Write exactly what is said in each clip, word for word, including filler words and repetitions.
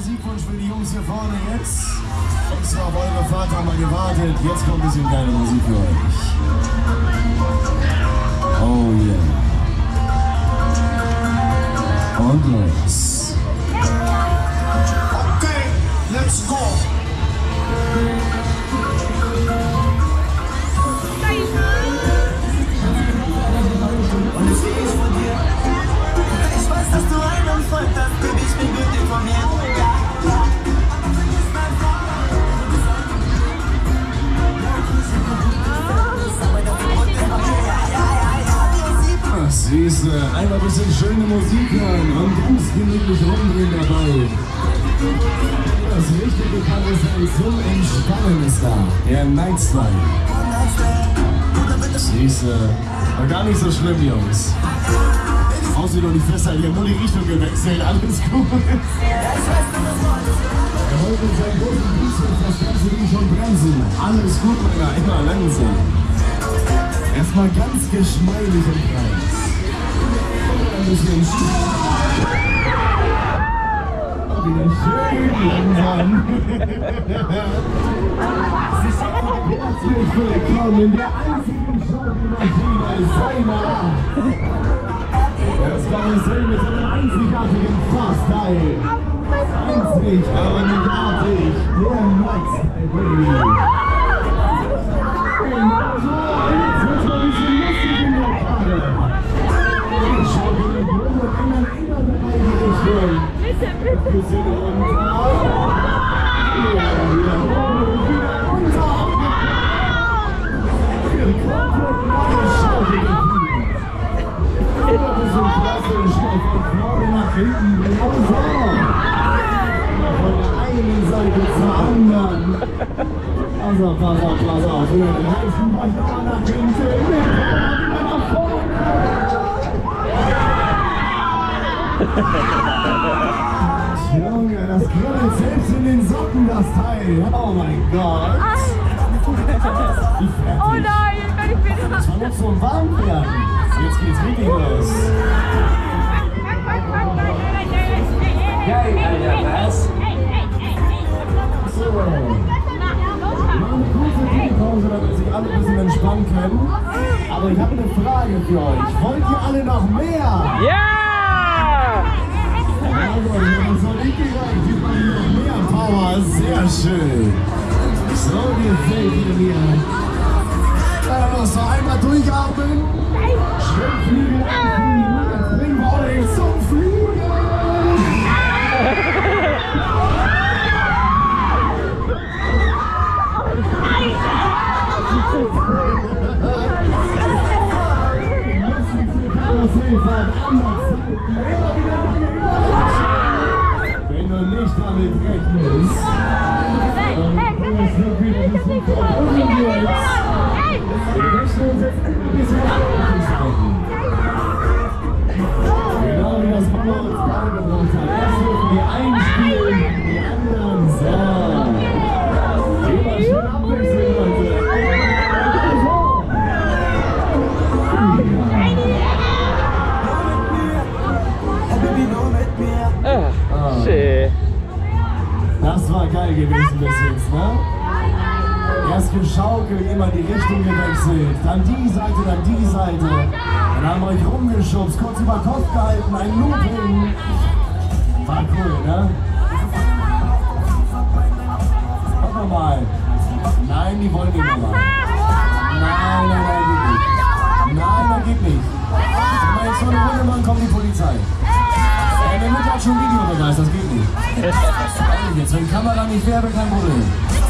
Musikwunsch für die Jungs hier vorne jetzt. Extra auf eure Fahrt haben wir gewartet. Jetzt kommt ein bisschen geile Musik für euch. Oh yeah. Und los. Okay, let's go. Und ich sehe es von dir. Ich weiß, dass du einen Freund hast, Baby, ich bin gut informiert. Siehste, einfach ein bisschen schöne Musik hören und ganz gemütlich rumdrehen dabei. Das richtig bekannte Teil zum Entspannen ist da, der Nightstyle. Siehste, war gar nicht so schlimm, Jungs. Aussieht doch nicht fest, die haben nur die Richtung gewechselt, alles gut. Er wollte in seinem großen Bizeps das ganze Ding schon bremsen. Alles gut, Männer, immer langsam. Erstmal ganz geschmeidig im Kreis. Ein bisschen und wieder schön langsam. Herzlich willkommen in der einzigen Schaukelmaschine seiner Art. Das Karussell mit einem einzigartigen Fahrstyle. Einzigartig, der Nightstyle Baby. Genau so, jetzt wird's mal ein bisschen lustig in der Karre. Ich schaue den Grund und ändern immer in beide Richtungen. Ein bisschen runter. Ja, wieder hoch und wieder runter. Für komplett neue Schaukelgefühle. Ein bisschen klassisch, von vorne nach hinten, genau so. Von der einen Seite zur anderen. Pass auf, pass auf, pass auf. Wir helfen euch nochmal nach hinten. Wir kommen nach vorne. Junge, das kribbelt selbst in den Socken, das Teil. Oh mein Gott. Oh nein, ich kann nicht mehr. Das war noch so warm werden. Jetzt geht's richtig los. Geil, Alter, was? So. Eine kurze Teampause, damit sich alle ein bisschen entspannen können. Aber ich habe eine Frage für euch. Wollt ihr alle noch mehr? Ja! Also, das soll ich gesagt. Gibt man noch mehr Power? Sehr schön. So gefällt ihr mir. Dann muss noch einmal durchatmen. Schwimmflügel anfliegen. Jetzt bringen wir euch zum Fliegen. Wenn du nicht damit rechnest, dann ist es wieder das Problem. Wir rechnen uns jetzt ein bisschen Anführungszeichen. Genau wie das Mama uns beigebracht hat. Erst dürfen wir einspielen, die anderen so. Immer schön abwechseln, Leute. Das war geil gewesen bis jetzt, ne? Erst geschaukelt, immer die Richtung gewechselt, dann die Seite, dann die Seite. Dann haben wir euch rumgeschubst, kurz über Kopf gehalten, ein Looping. War cool, ne? Guck mal mal. Nein, die wollen nicht nochmal. Nein, nein, nein, geht nicht. Nein, das geht nicht. Wenn wir jetzt so eine Runde machen, kommt die Polizei. Der Mutter hat schon Videobeweis, das geht nicht. Jetzt, wenn Kamera nicht wäre, kein Problem.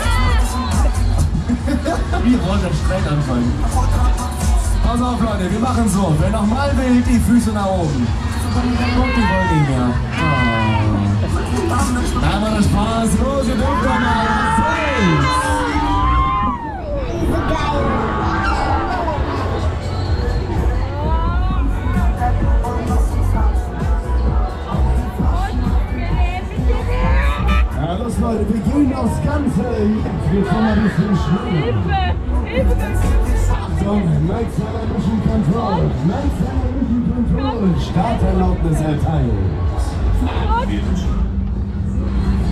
Wir wollen das streng anfangen. Pass auf, Leute, wir machen so. Wer nochmal will, die Füße nach oben. Guck, die wollen nicht mehr. Oh. Da haben wir das Spaß. Los, ihr dürft doch mal. Leute, wir gehen aufs Ganze. Wir kommen ein bisschen schneller. Hilfe! Hilfe! Achtung, Nightstyle Mission Control. Nightstyle Mission Control. Starterlaubnis erteilt.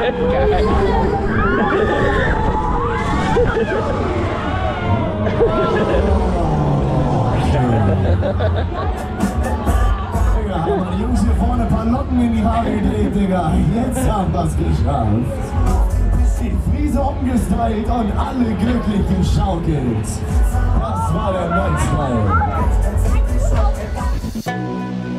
Digga, haben die Jungs hier vorne ein paar Locken in die Haare gedreht, Digga. Jetzt haben wir es geschafft. Die Friese umgestylt und alle glücklich geschaukelt. Das war der Neustyle.